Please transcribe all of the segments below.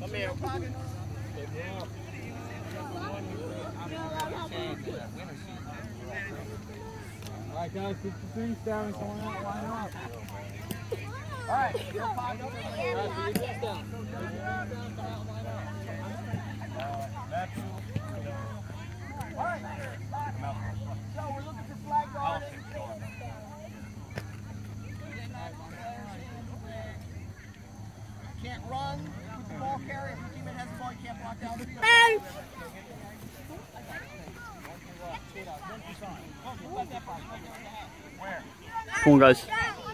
Come here. All right, guys, get the things down and someone else line up. All right, you're pocket. Guys, get your things down. That's all right. So we're looking for flag guard. Can't run with the ball carrier. If your teammate has the ball, you can't block down the field. Hey! Where? Come on, guys.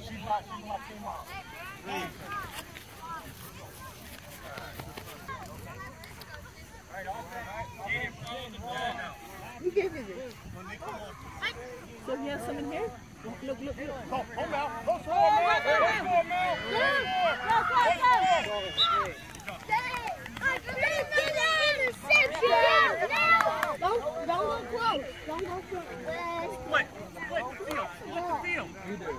Who gave you this? So you have some in here? Look. Go, home out. Go score, man. Go score, man. Don't go close. Don't go close. Split the field. You do.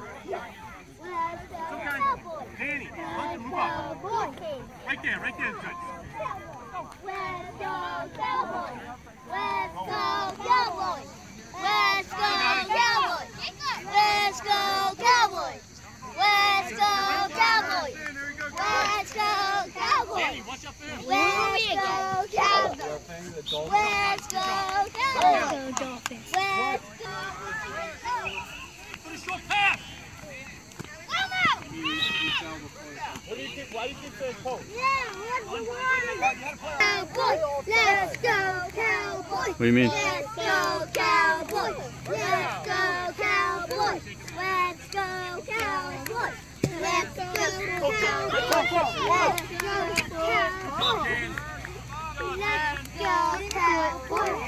Danny, move up. Right there, good. Let's go Cowboys! Let's go Cowboys! Let's go Cowboys! Let's go Cowboys! Let's go Cowboys! Let's go Cowboys! Danny, watch up there. Let's go Cowboys! Let's go Cowboys! Let's go. Put a short pass. Why do you think they're close? Let's go Cowboys! What do you mean? Let's go Cowboys! Let's go Cowboys! Let's go Cowboys! Let's go Cowboys! Let's go Cowboys!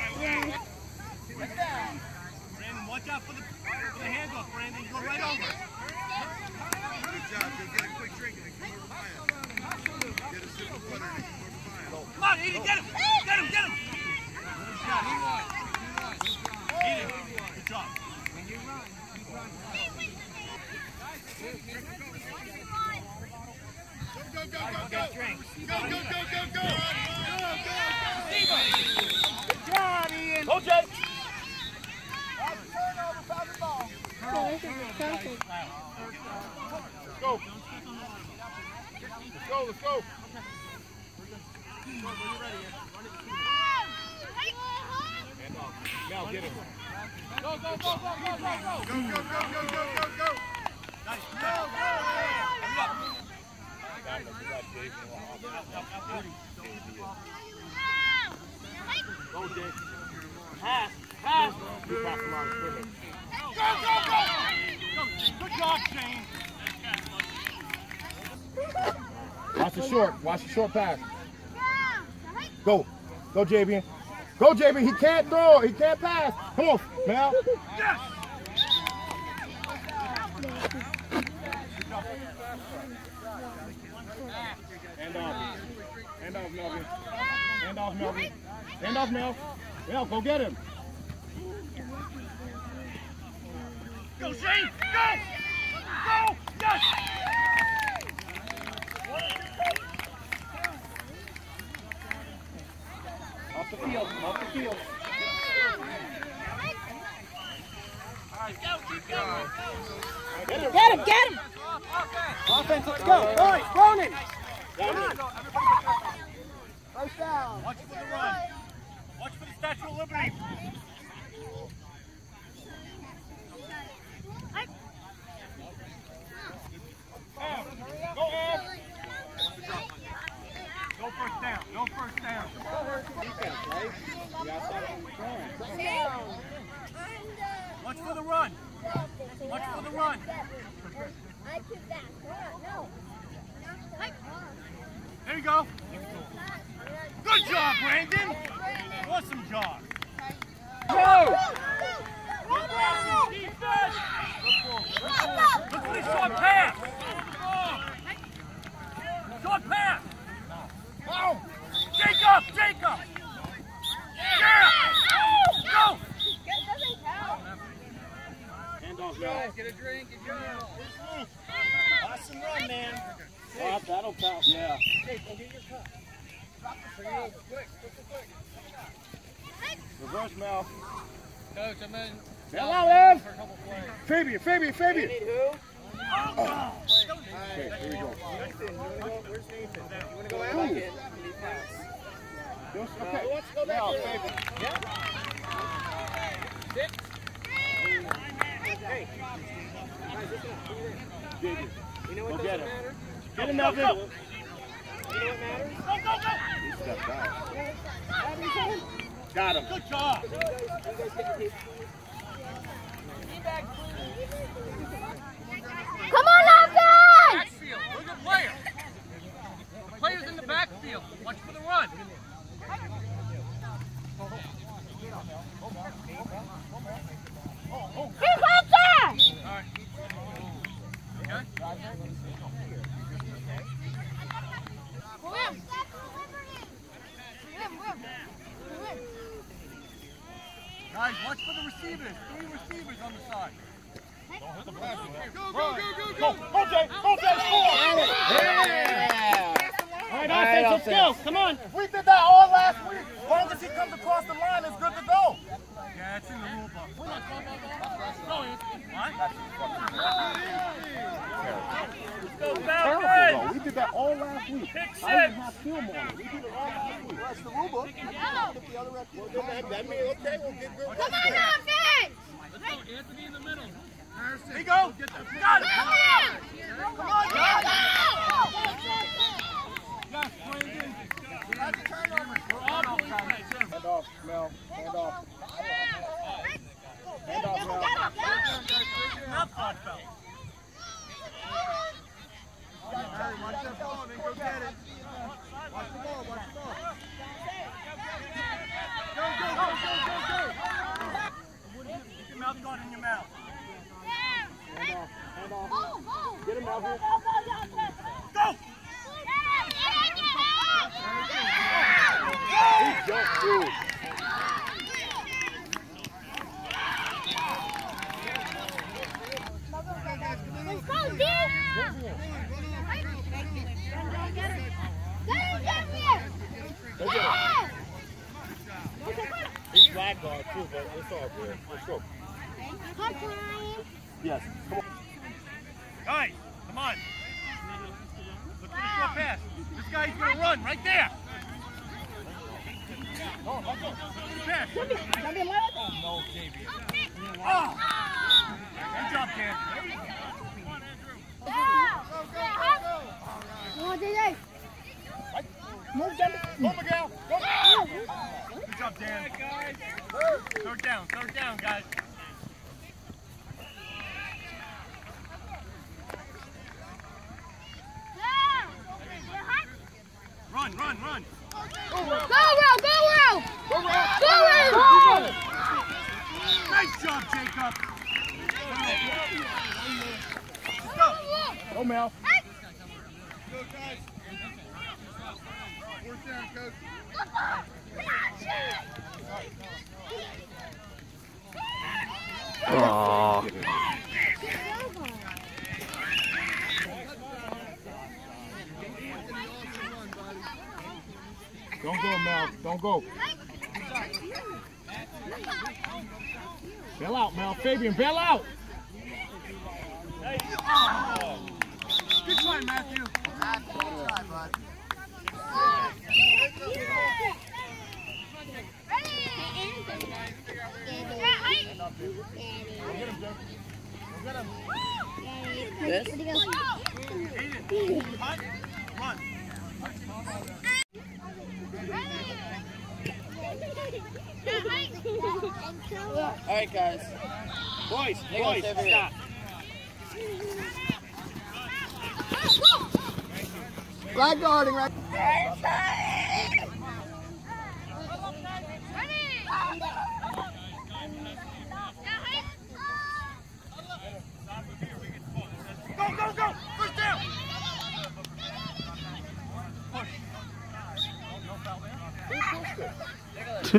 Brandon, watch out for the handoff, Brandon. Go right over. Good job. Go get a quick drink and come over fire. Get a sip of butter and come over fire. Come on, Edie, get him! Get him! Good job. Edie, good job. When you run, Go. Good job, Ian. Go, Jake. Turnover, foul the ball. Let's go. Now get him. Go. Nice. Go, Jake. Pass. You pass him on scrimmage. Go. Good job, Shane. Watch the short pass. Go, JB. Go, JB. He can't throw. He can't pass. Come on, Mel. Yes. Hand off, Mel. Mel, go get him. Go, Shane. Go. Yes. Off the field. Get him! Offense, let's go. Boys, Cronin! Come on! First down. Watch for the run. Watch for the Statue of Liberty. Go first down. Defense, right? You outside of the throwing. Watch for the run. There you go. Good job, Brandon. Awesome job. Go! Defense! Look for the short pass. Oh! Jacob! Yeah! Go! Hand off, guys. Get a drink. Awesome run, man. That'll count. Yeah. Hey, go get your cup. Reverse, Mel. Coach, I'm in. Bail out, Ev. For a couple plays. Fabian, Fabian, Fabian. Need who? Okay, here we go. Nathan, you wanna go? Where's Nathan? You wanna go out? Ooh. He needs pass. Okay. Let's go back Now, here. Fabian. Six. Hey. Guys, listen up. JJ. You know what Go doesn't get him. matter? Get him, Melvin. You know what matters? He stepped out. Got him. Good job. You guys take your tape. Come on, offense! Backfield. Look at the player. Players in the backfield. Watch for the run. Here, Hunter! All right. Okay. Guys, watch for the receivers. 3 receivers on the side. Go, go, go, go, Go, go! OJ, OJ, score! Yeah! All right, offense, let's go. Come on. We did that all last week. As long as he comes across the line, it's good to go. Yeah, it's in the rule book. What? Terrible, though. We did that all last week. I didn't have film on it. We did it all last week. That's the rule book. That means, okay, we'll get good. Come on, offense! Let's go, Anthony in the middle. Here you go. Got it. Come on, guys. Yes, Brandon. That's a turnover. Hand off, Mel. Hand off. Hand off, Mel. Not fun, fella. Watch that ball, man. Go get it. Watch the ball, watch the ball. Go, go, go, go, go, go. Keep your mouth guard in your mouth. Hand off. Hand off. Get him, Melvin. Go! He jumped through. Let's go, D! Get him! Go get him. He's flag guard too, but it's all good. Let's go. Yes. Come on. Guys, come on. Look for the short pass. This guy's gonna run right there. Oh, let's go. Pass. No, JV. Oh. Good job, Cam. Move them. Go, Miguel. Go. Good job, Dan. Third down, guys. Run. Go, Will! Nice job, Jacob. Go, Mel. Go, guys. Fourth down, coach. Don't go, Mel. Don't go. Bail out, Mel. Fabian, bail out. Good try, Matthew. This? Hut, run. All right, guys. Boys, Boys, stop. Flag guarding right. Go. First down. Push. No foul there.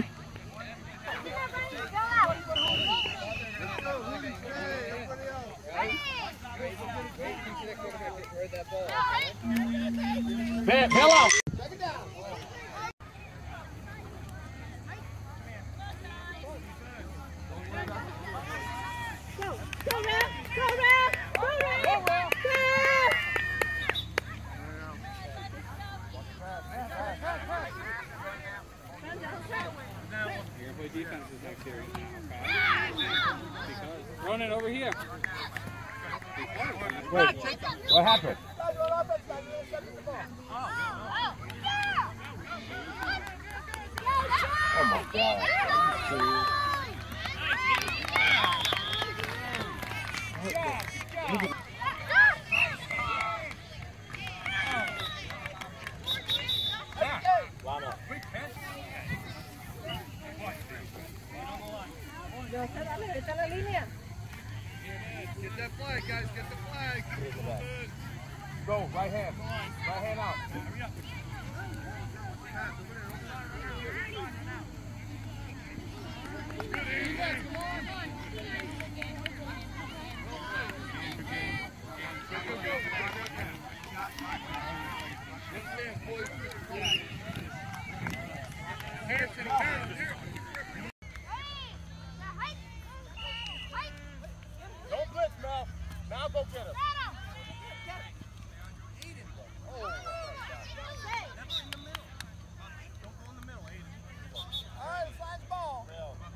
Bail out. Second down. Shannon, over here. Wait, what happened? Oh my God. Está la línea. Get that flag, guys. Get the flag. Go, right hand. Right hand out. Don't blitz, Mel. Now go get him. All right, signs ball.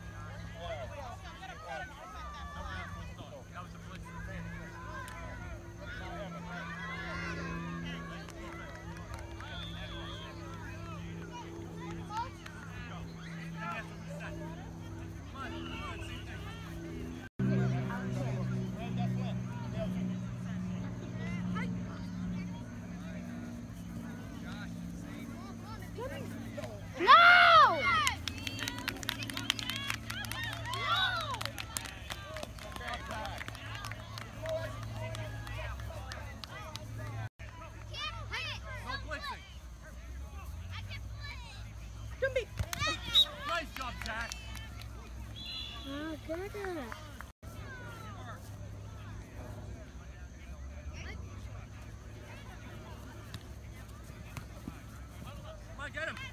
No! No blitzing. Jumbi. Nice job, Jack. Oh, good. Come on, get him.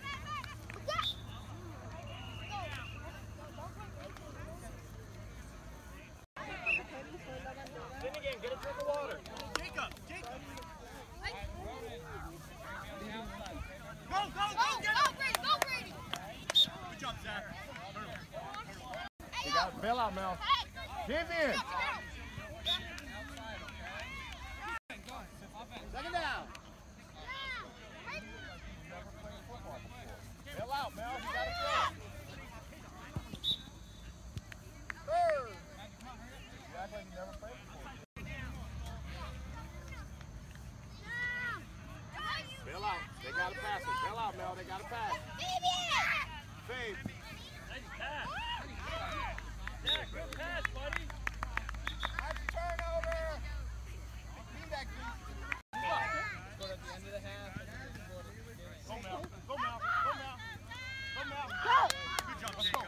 Then again, get a drink of water. Jacob. Go, get him. Go, Brady! Good job, Zach. You got bail out, Mel. Give in. Second down. Bail out, Mel. You gotta go. Third. You act like you never played before. Bail out. They gotta pass it. Bail out, Mel. They gotta pass. Fade. Nice pass. Jack, good pass, buddy. Nice turnover. Feedback, please. But at the end of the half. Go, Mel. Go, Mel. Good job, Jacob.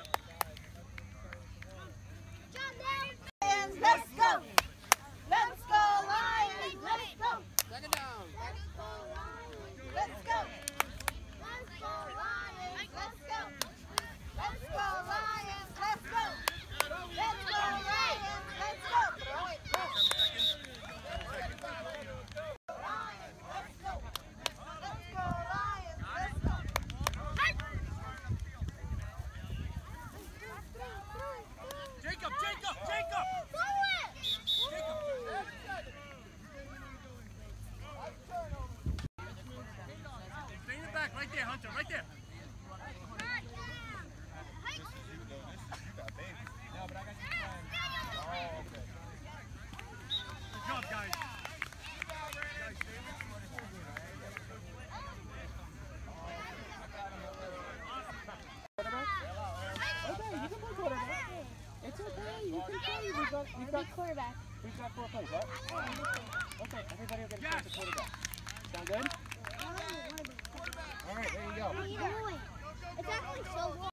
Let's go. Let's go, Lions. Let's go. Second down. Let's go. Let's go, Lions! Let's go! Let's go, Lions! Let's go! Let's go, Lions! Let's go! Throw it! Lions, let's go! Let's go, Lions! Let's go! Jacob. Throw it! Stay in the back, right there, Hunter, right there. Good job, guys. It's okay. You can play. We've got Quarterback. We've got 4 plays, right? Okay, everybody will get a chance to quarterback. Sound good? All right, there you go. It's actually so hard.